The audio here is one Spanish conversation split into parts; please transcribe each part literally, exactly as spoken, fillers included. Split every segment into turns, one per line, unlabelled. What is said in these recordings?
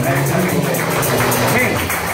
Amén.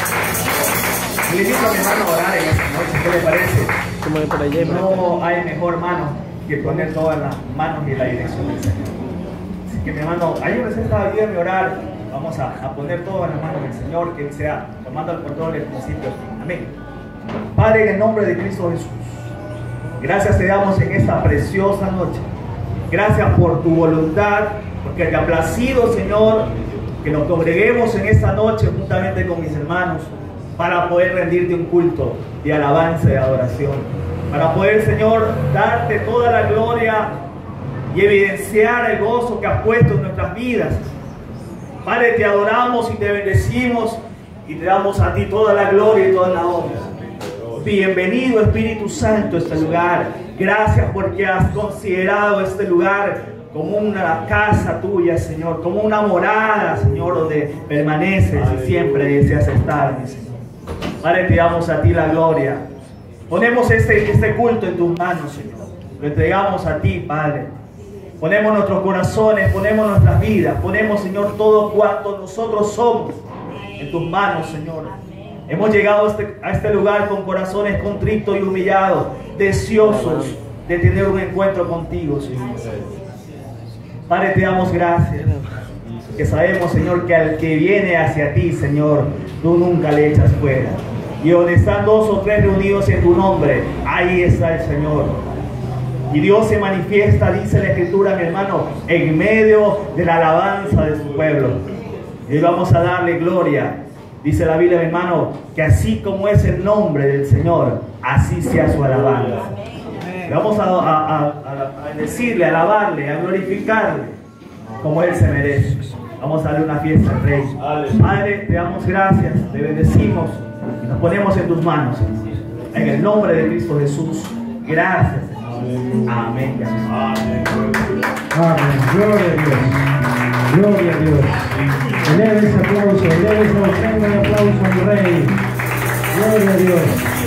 Le invito a mi hermano a orar en esta noche. ¿Qué le parece? No hay mejor mano que poner todas las manos en la dirección del Señor. Así que mi hermano, ayúdese esta vida a orar. Vamos a, a poner todo en las manos del Señor, que Él sea tomando el control del principio. Amén. Padre, en el nombre de Cristo Jesús, gracias te damos en esta preciosa noche. Gracias por tu voluntad, porque te ha placido, Señor, que nos congreguemos en esta noche juntamente con mis hermanos para poder rendirte un culto de alabanza y de adoración. Para poder, Señor, darte toda la gloria y evidenciar el gozo que has puesto en nuestras vidas. Padre, te adoramos y te bendecimos y te damos a ti toda la gloria y toda la honra. Bienvenido, Espíritu Santo, a este lugar. Gracias porque has considerado este lugar como una casa tuya, Señor, como una morada, Señor, donde permaneces y siempre deseas estar, mi Señor. Padre, te damos a ti la gloria. Ponemos este, este culto en tus manos, Señor. Lo entregamos a ti, Padre. Ponemos nuestros corazones, ponemos nuestras vidas, ponemos, Señor, todo cuanto nosotros somos en tus manos, Señor. Hemos llegado a este, a este lugar con corazones contritos y humillados, deseosos de tener un encuentro contigo, Señor. Padre, te damos gracias, que sabemos, Señor, que al que viene hacia ti, Señor, tú nunca le echas fuera. Y donde están dos o tres reunidos en tu nombre, ahí está el Señor. Y Dios se manifiesta, dice la Escritura, mi hermano, en medio de la alabanza de su pueblo. Y vamos a darle gloria. Dice la Biblia, mi hermano, que así como es el nombre del Señor, así sea su alabanza. Vamos a, a, a, a decirle, a alabarle, a glorificarle como Él se merece. Vamos a darle una fiesta al Rey. Padre, te damos gracias, te bendecimos y nos ponemos en tus manos. En el nombre de Cristo Jesús. Gracias, Señor. Amén. Amén.
Amén. Gloria a Dios. Gloria a Dios. Eleva ese aplauso, eleva ese ofrenda de aplauso al Rey. Gloria a Dios.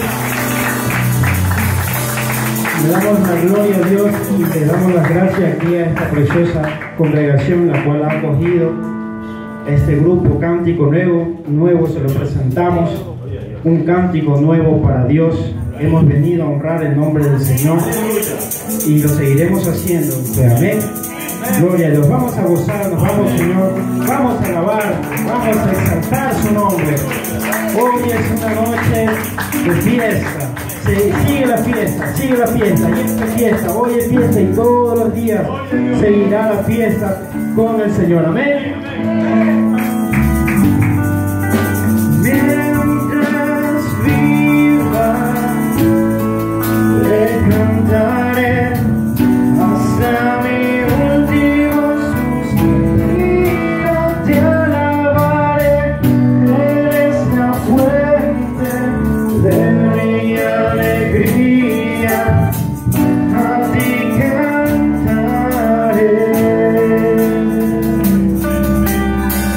Le damos la gloria a Dios y le damos las gracias aquí a esta preciosa congregación, la cual ha acogido este grupo Cántico Nuevo. Nuevo se lo presentamos, un cántico nuevo para Dios. Hemos venido a honrar el nombre del Señor y lo seguiremos haciendo. Amén. Gloria a Dios. Vamos a gozarnos, vamos, Señor, vamos a alabar, vamos a exaltar su nombre. Hoy es una noche de fiesta. Se, sigue la fiesta, sigue la fiesta, y esta fiesta, hoy es fiesta y todos los días seguirá la fiesta con el Señor. Amén. Mientras viva, le cantaré hasta mi último suspiro, te alabaré, eres la fuente de mi alegría, a ti cantaré.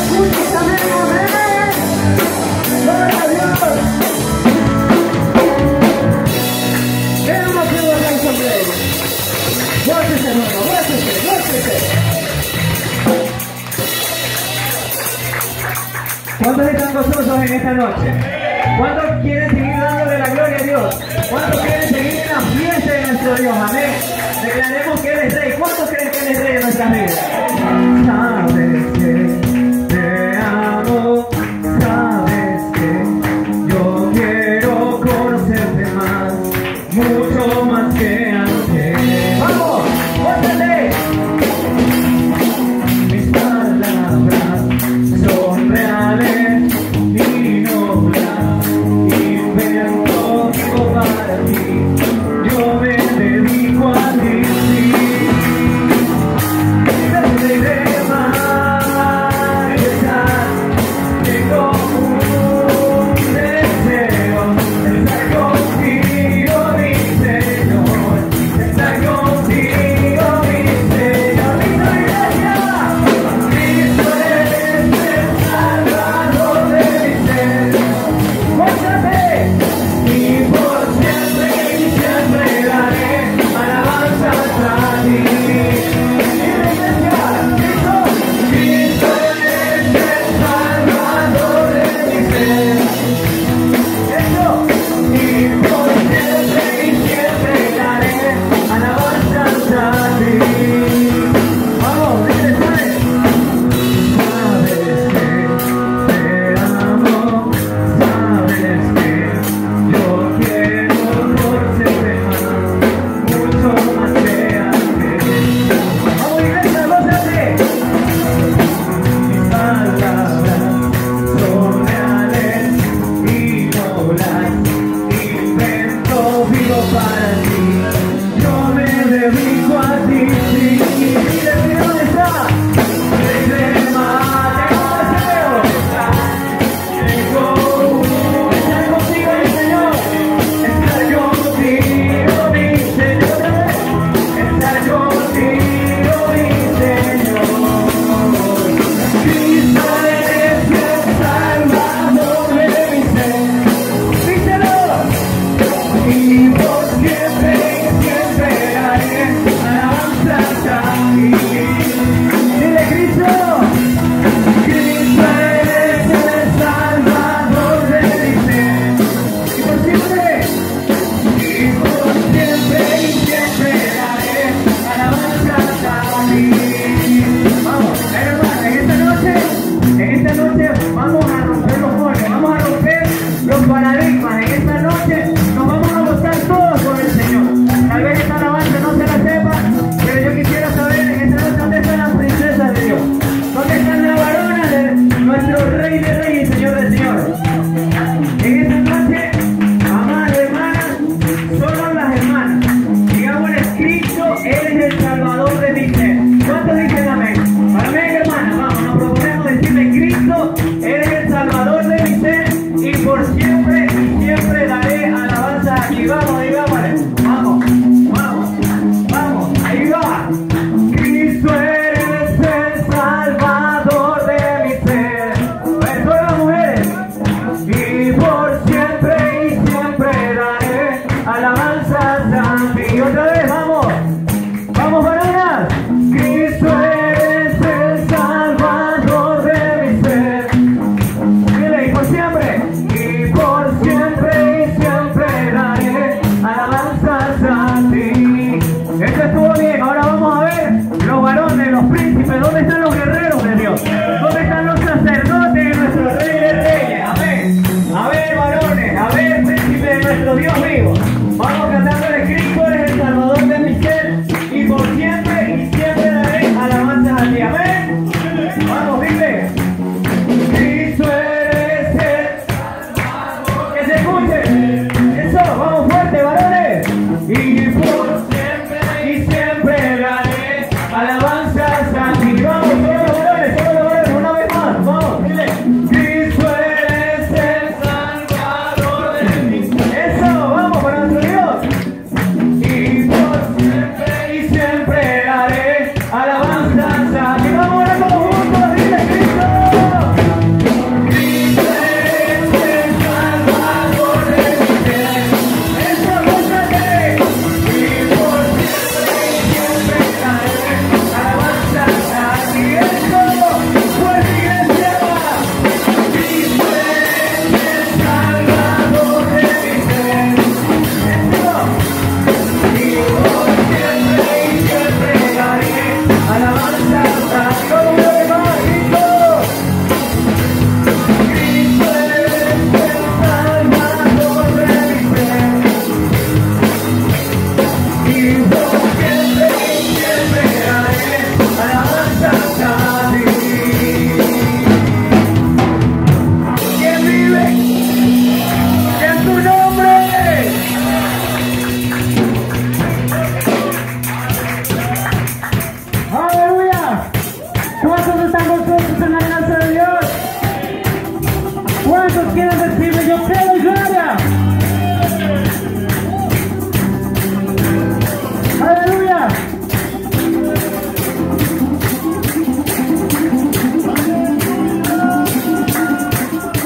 Muchos amén, amén. Gloria a Dios. Queremos que lo hagan sobre ellos. Gócese, hermano, gócese, gócese. ¿Cuántos están gozosos en esta noche? ¿Cuántos quieren seguir dándole la gloria a Dios? ¿Cuántos quieren seguir en la fiesta de nuestro Dios? Amén. Declaremos que Él es Rey. ¿Cuántos creen que Él es Rey de nuestras vidas? Sabes que te amo, sabes que yo quiero conocerte más, mucho más que antes. ¡Vamos! ¡Gózate! Mis palabras son reales y nobles, invento vivo para ti, yo me dedico a ti, sí. Desde majestad tengo un deseo, estar contigo, mi Señor, estar contigo, mi Señor. ¡Cristo, iglesia! Cristo es el Salvador de mi ser. ¡Gózate! Y por siempre y siempre daré alabanzas a ti. Iglesia, Cristo, Cristo es el Salvador de mi ser. Eso. Y por siempre y siempre daré alabanzas a ti. Vamos, dile, ¿sabes? Sabes que te amo, sabes que yo quiero conocerte más, mucho más que antes. Vamos, iglesia, gózate. Mis palabras son reales y nobles, invento vivo para ti, yo me dedico a ti, sí. Mire, mire dónde está. Desde más, tengo deseo. Tengo estar contigo, mi Señor. Estar contigo, mi Señor. Estar contigo, mi Señor. Cristo eres el Salvador de mi ser. Díselo. Y por siempre y siempre daré alabanzas a ti. Dile, Cristo. Cristo eres el Salvador de mi ser. Y por siempre, y por siempre y siempre daré alabanzas a ti. Vamos, hermano, en esta noche, en esta noche vamos a romper los moldes, vamos a romper los paradigmas. En esta noche nos vamos a gozar todos con el Señor. Tal vez esta alabanza no se la sepa, pero yo quisiera saber en esta noche dónde están las princesas de Dios, dónde están las varonas de nuestro Rey de Reyes y Señor de Señores. En esta noche, amadas hermanas, solo las hermanas, digámosle, Cristo, Él es el Salvador de mi ser. ¿Cuántos dicen amén? Amén, hermanas, vamos, nos proponemos decirle, Cristo, Él es el Salvador de mi ser, y por siempre y siempre daré alabanza aquí. Vamos, digámosle, vamos, vamos, vamos, ahí va. Cristo eres el Salvador de mi ser. Eso es.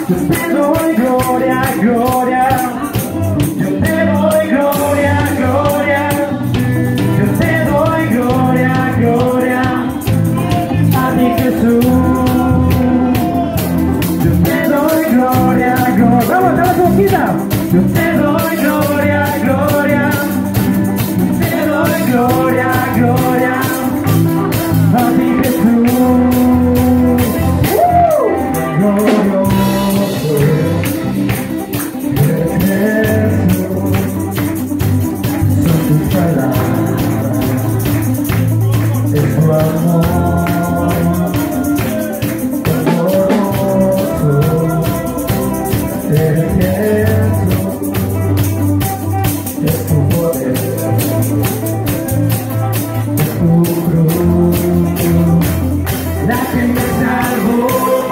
Yo te doy gloria, gloria. Yo te doy gloria, gloria. Yo te doy gloria, gloria. A ti Jesús. Yo te doy gloria, gloria. Vamos, dale tu boquita. Yo te doy gloria, gloria. Yo te doy gloria, gloria. A ti Jesús. Glorioso eres Jesús. Son tus palabras, es tu amor. Glorioso eres Jesús. Es tu poder, es tu cruz, la que me salvó.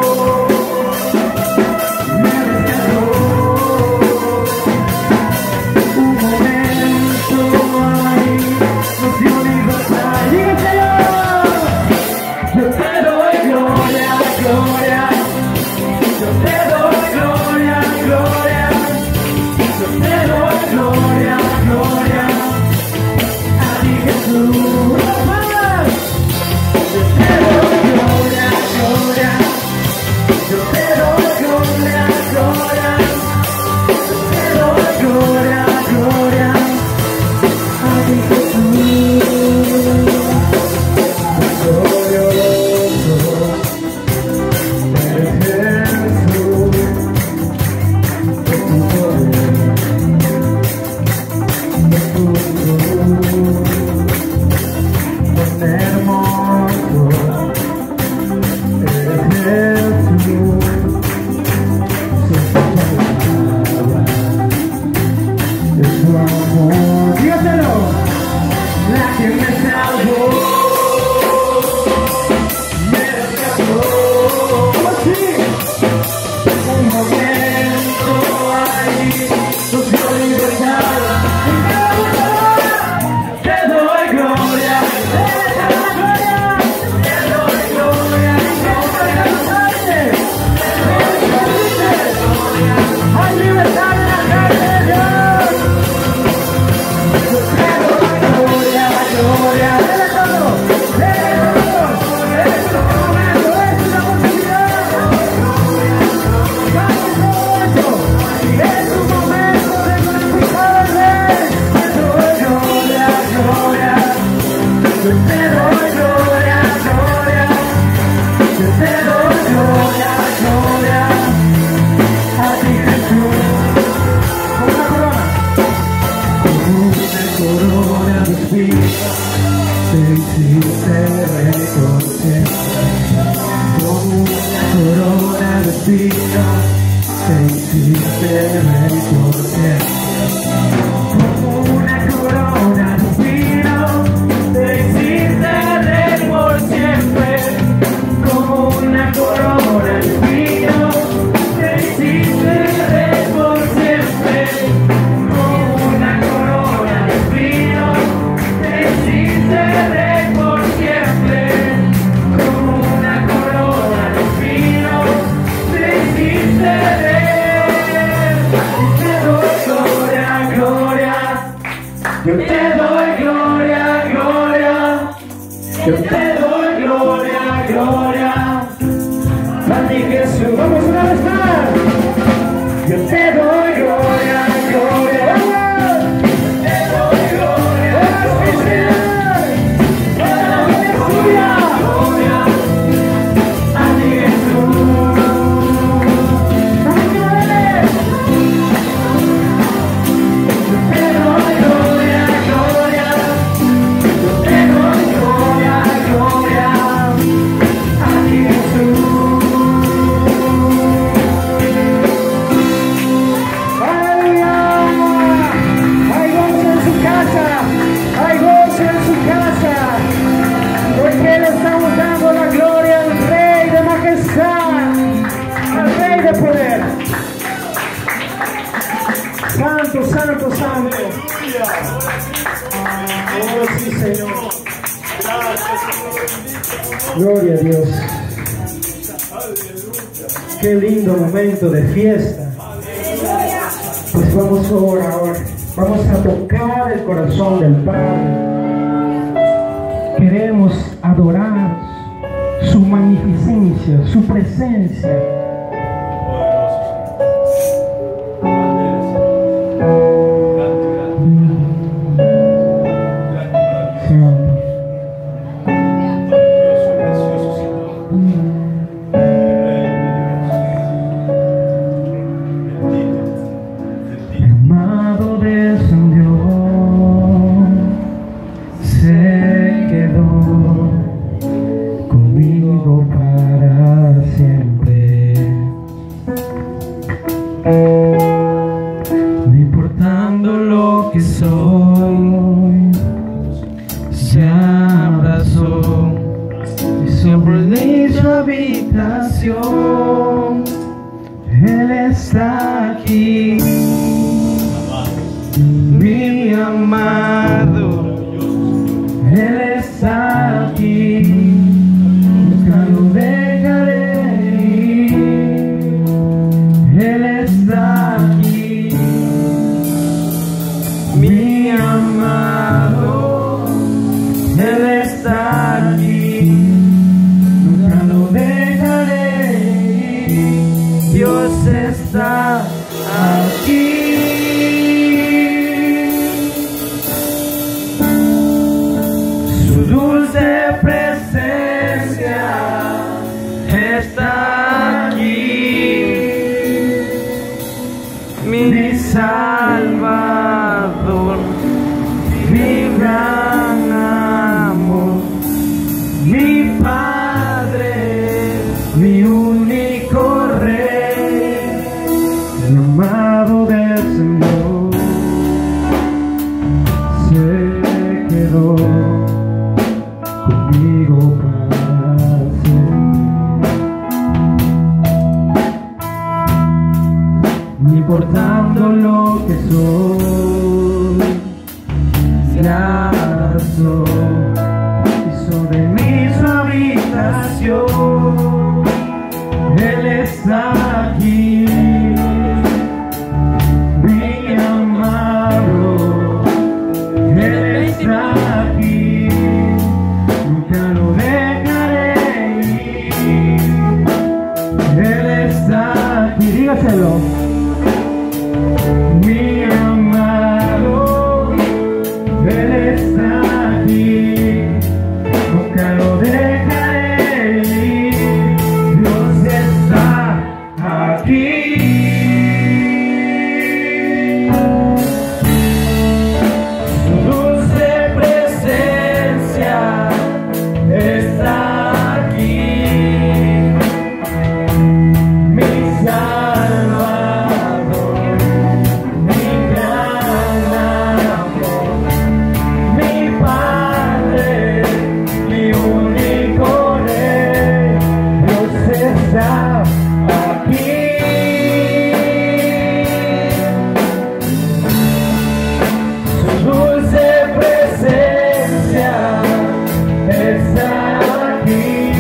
Yo te doy gloria, gloria. Yo te doy gloria, gloria. A ti Jesús, vamos una vez más. Yo te doy gloria, gloria. Yo te doy gloria, gloria. Aleluya, gloria. A ti Jesús. Santo, santo, santo. Oh, sí, Señor. Gloria a Dios. Qué lindo momento de fiesta. Pues vamos ahora, ahora, vamos a tocar el corazón del Padre. Queremos adorar su magnificencia, su presencia. Él está aquí, mi amado. Él está aquí, nunca lo dejaré ir. Él está aquí, mi amado. Él está aquí, nunca lo dejaré. Dios está aquí. Su dulce presencia está aquí. Mi Salvador, mi gran amor, mi Padre, mi único Rey, el amado del Señor, se quedó conmigo para siempre. No importando lo que soy, se abrazó, hizo de mí su habitación. Él está aquí, mi amado. Él está aquí, nunca lo dejaré ir. Él está aquí, dígaselo. Mi amado, Él está aquí, nunca lo dejaré ir. Dios está aquí. Su dulce presencia está aquí. Mi Salvador, mi gran amor, mi Padre, mi único Rey. Dios está aquí. Su dulce presencia está aquí.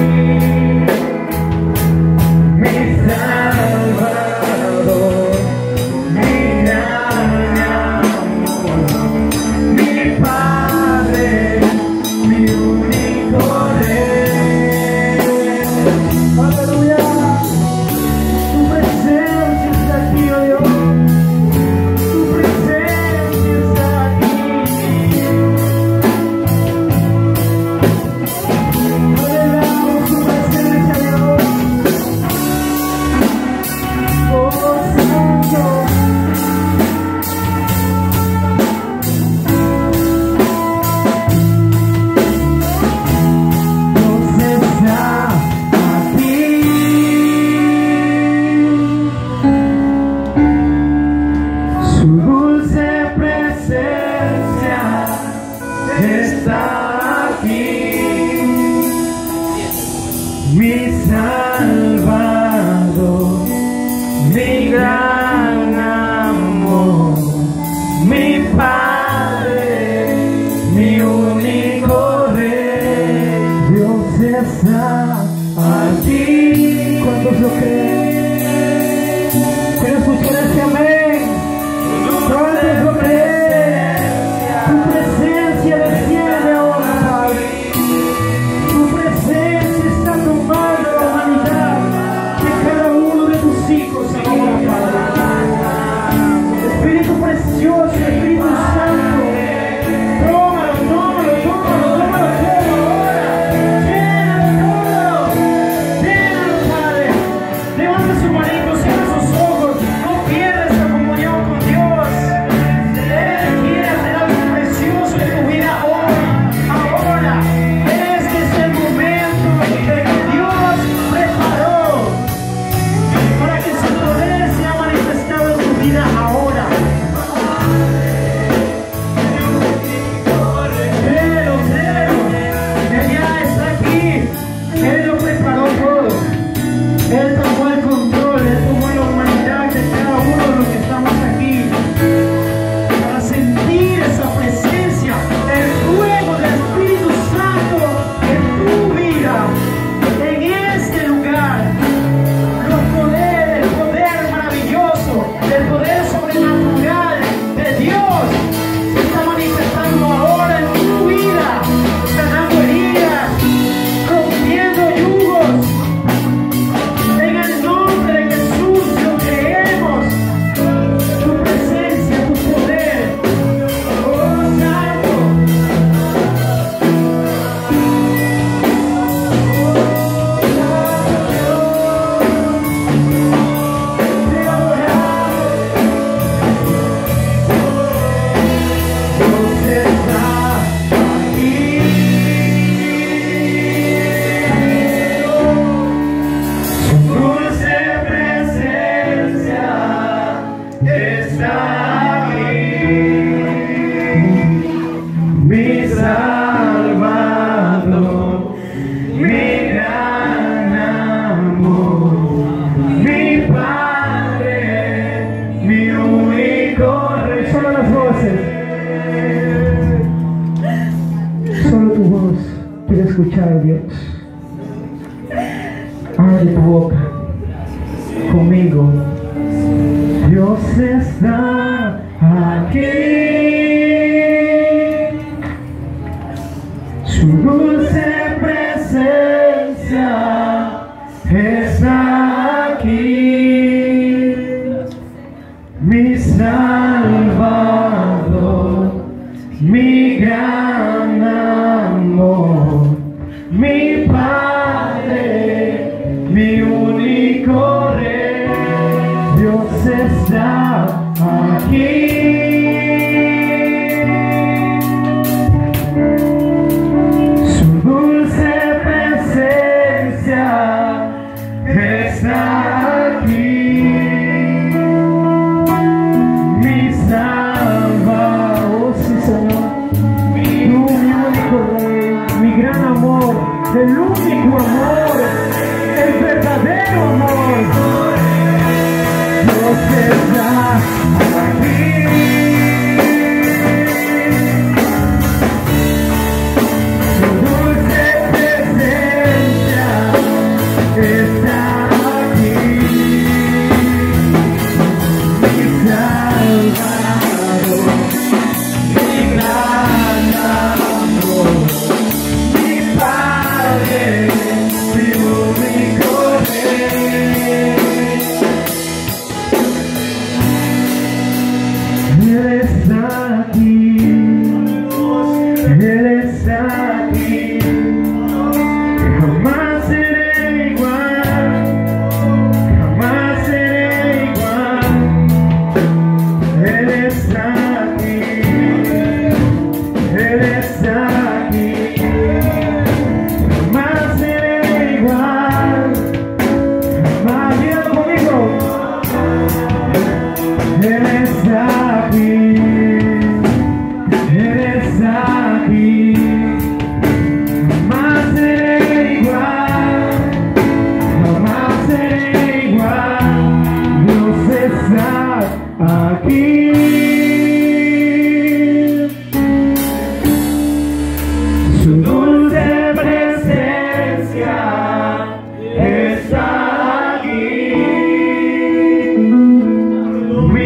Mi Salvador, mi gran amor, mi Padre, mi único Rey. Aleluya. Dios. Abre tu boca conmigo. Dios está aquí. Su dulce presencia está aquí. Mi Salvador, mi gran amor, mi Padre, mi único Rey. Dios está aquí. Su dulce presencia está aquí. Mi Salvador, sí Señor, mi único Rey, mi gran amor, el único amor, el verdadero amor. Dios está aquí. Su dulce presencia está aquí. Mi Salvador, mi gran amor, mi Padre, mi único Rey. Él está aquí, Él está aquí. Jamás seré igual, jamás seré igual. Él está aquí, Él está aquí. Jamás seré igual, jamás. Dígalo conmigo. Él está aquí, Él está aquí. Jamás seré igual, jamás seré igual. Dios está aquí. Su dulce presencia está aquí. Mi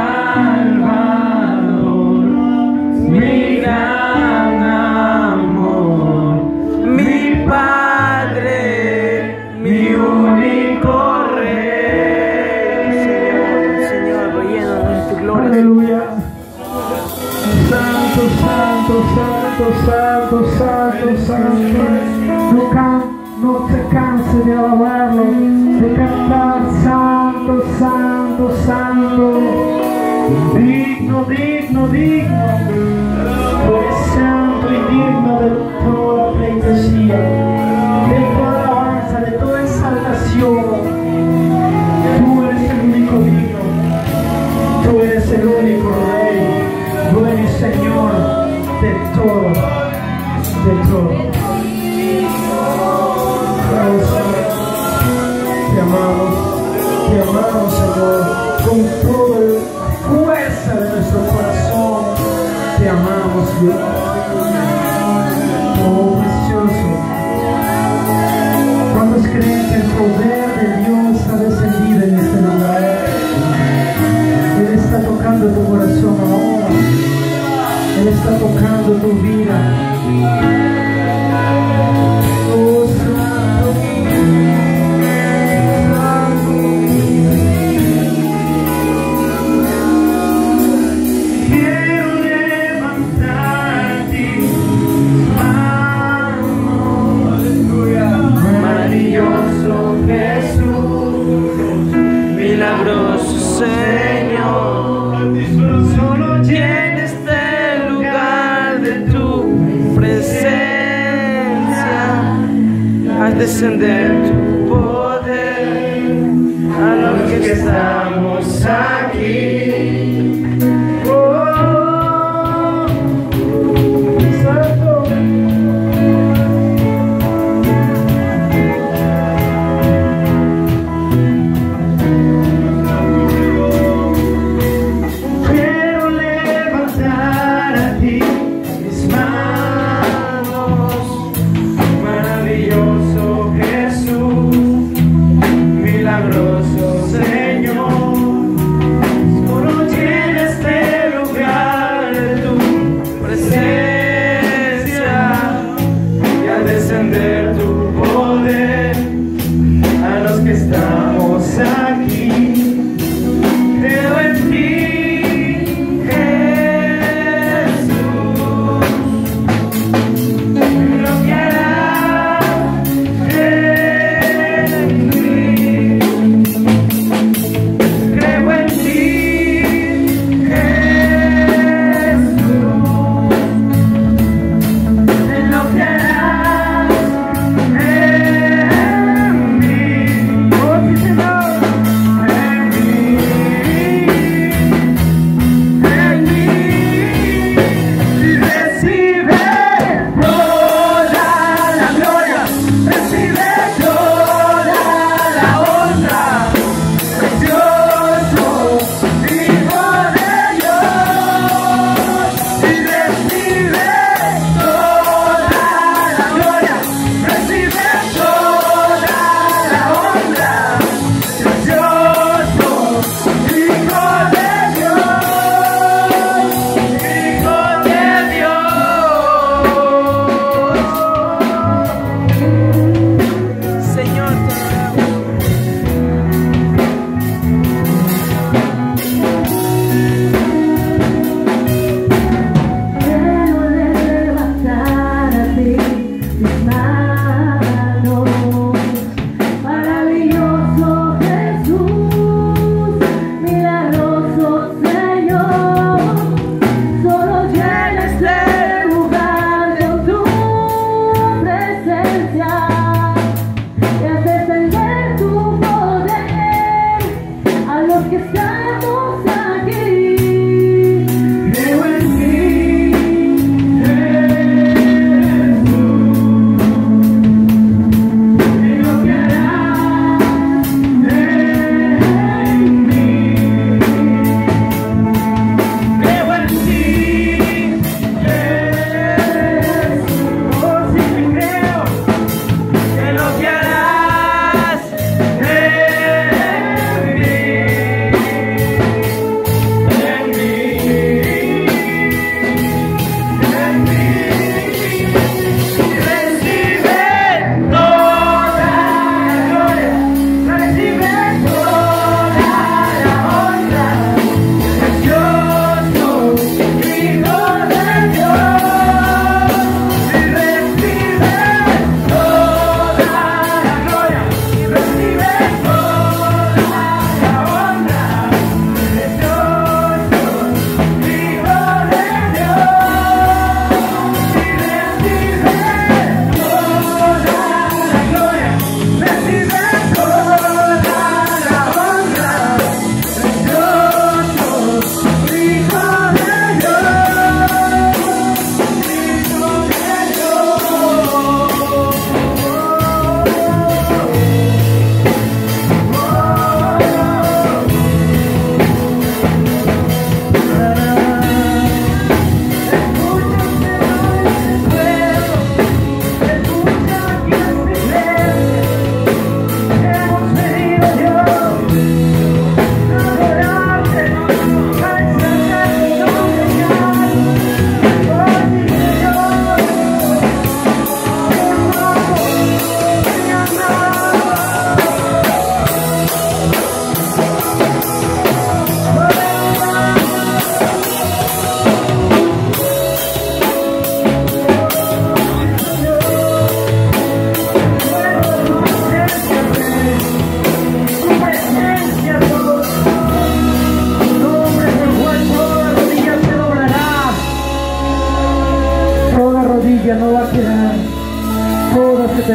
Salvador, mi gran amor, mi Padre, mi único Rey.
Señor, Señor, rellénanos de tu gloria.
Aleluya. Santo, santo, santo, santo, santo, santo. No, can- no te canses de alabarlo, de cantar santo, santo, santo. Digno, digno, digno. Tú eres santo y digno de toda pleitesía, de toda alabanza, de toda exaltación. Tú eres el único digno. Tú eres el único Rey, dueño y Señor de todo, de todo. Gracias, Señor. Te amamos, te amamos, Señor, con toda la fuerza de nuestro corazón. Te amamos, Dios. Oh, precioso. ¿Cuántos creen que el poder de Dios ha descendido en este lugar? Él está tocando tu corazón ahora. Él está tocando tu vida. Oh, Santo, Santo. Quiero levantarte, manos.
Maravilloso Jesús, milagroso Señor, solo llena este lugar de tu presencia. Haz descender tu poder a los que estamos aquí.
Oh, Santo. Quiero levantar a ti mis manos.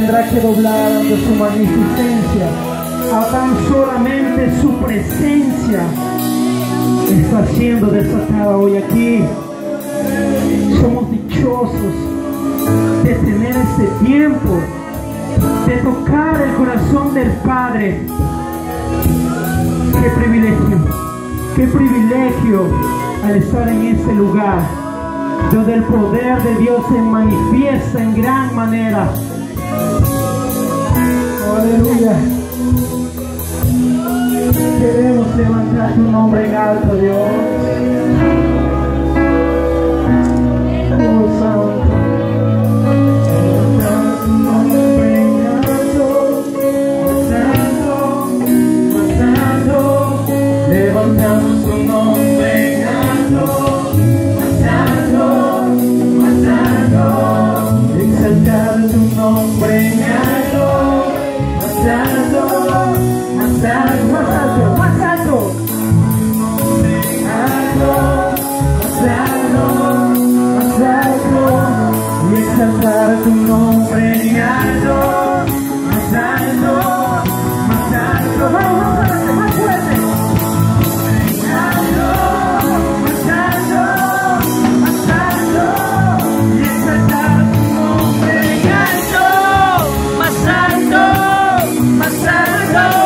tendrá que doblar ante su magnificencia. A tan solamente su presencia está siendo desatada hoy aquí. Somos dichosos de tener este tiempo, de tocar el corazón del Padre. Qué privilegio, qué privilegio al estar en este lugar, donde el poder de Dios se manifiesta en gran manera. Aleluya. Queremos levantar tu nombre en alto, Dios. Oh, Santo. Levantar tu nombre en alto, Santo, Santo. Levantamos tu nombre en alto, Santo, Santo. Exaltar tu nombre en alto, Santo, más alto, más alto, más alto, más alto, más alto, y exaltar tu nombre en alto, más alto, más alto, vamos, más fuerte, más fuerte, más alto, más alto, y exaltar tu nombre en alto, más alto, más alto.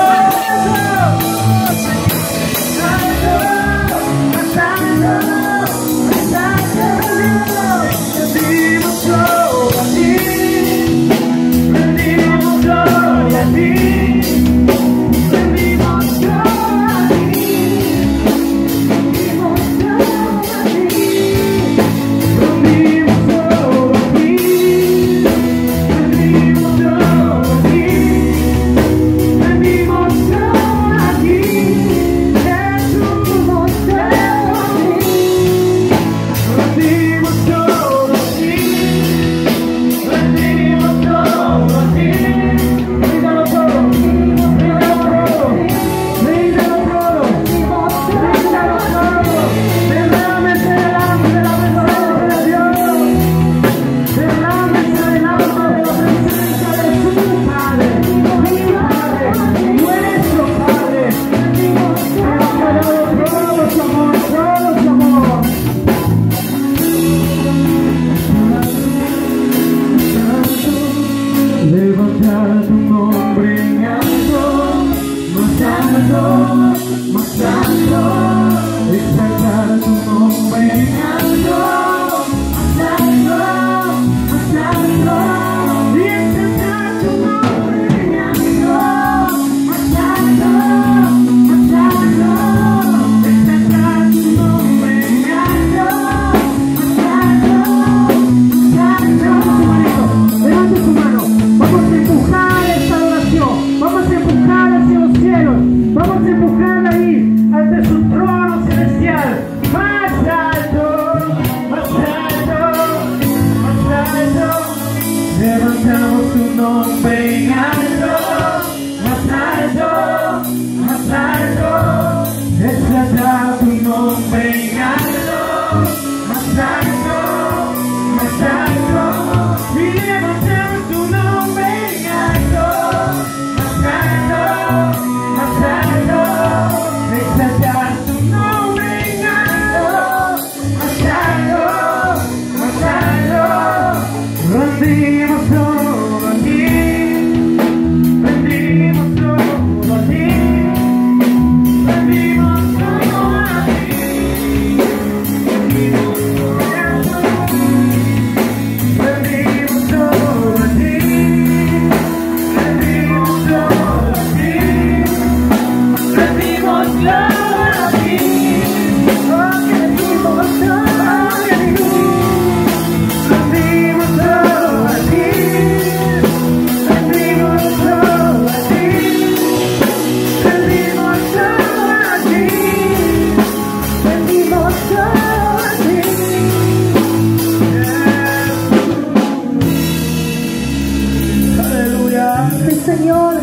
Señor,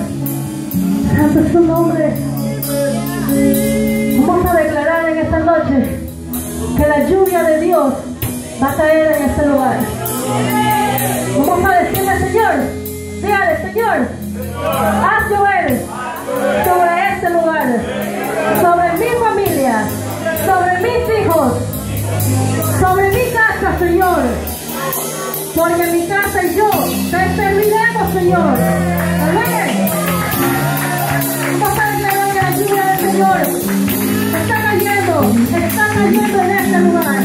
santo es tu nombre. Vamos a declarar en esta noche que la lluvia de Dios va a caer en este lugar. Vamos a decirle, Señor, especiales, Señor. Haz llover sobre este lugar, sobre mi familia, sobre mis hijos, sobre mi casa, Señor. Porque en mi casa y yo te serviremos, Señor. Amén. Vamos a declarar que la lluvia del Señor está cayendo, está cayendo en este lugar.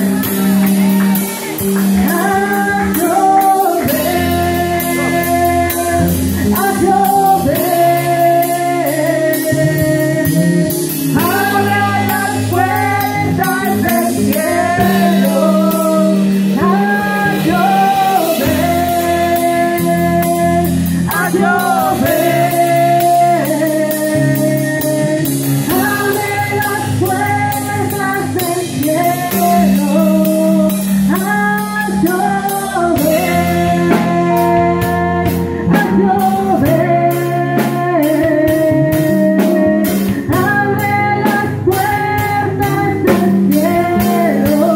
A llover, a llover, abre las puertas del cielo. A llover, a llover, abre las puertas del cielo. A llover, a llover, abre las puertas del cielo.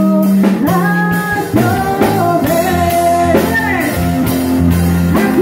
A llover, a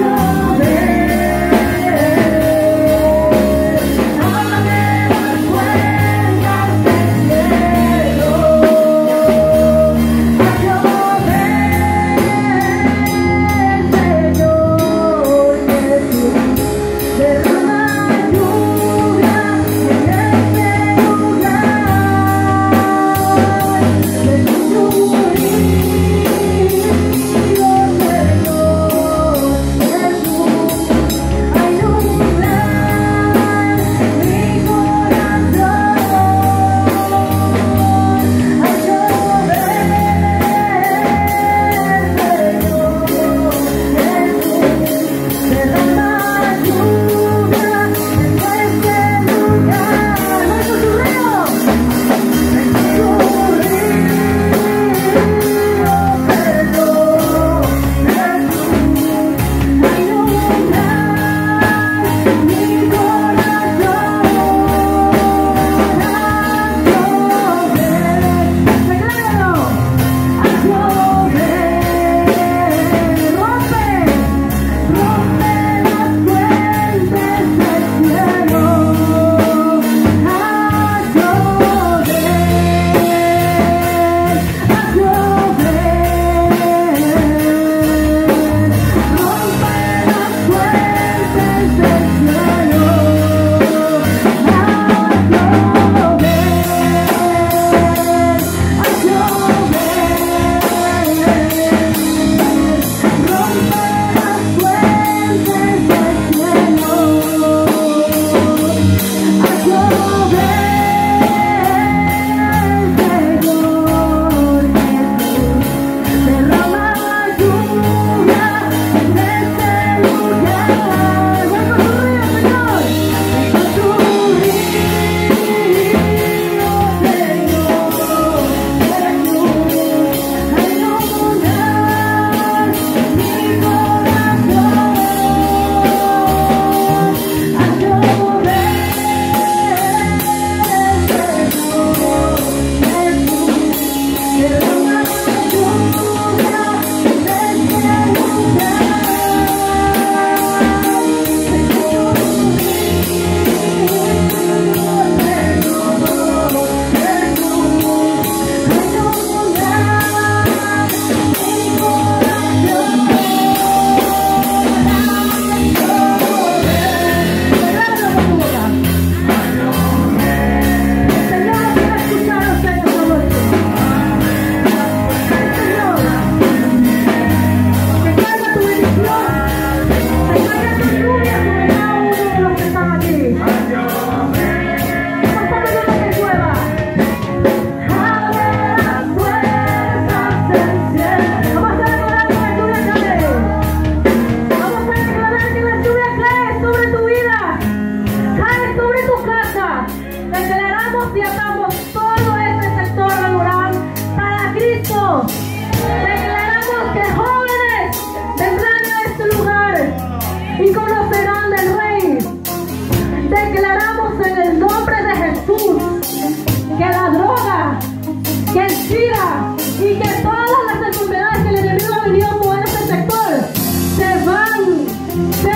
se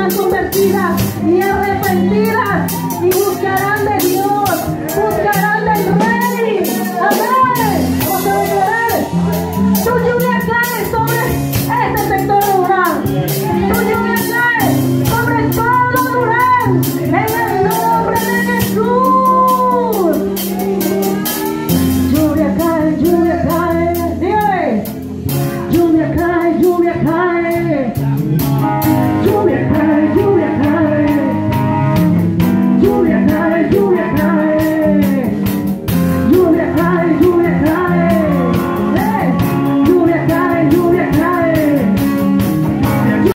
serán convertidas y arrepentidas y buscarán de Dios, buscarán del Rey. Amén. Vamos a orar. Tu lluvia cae sobre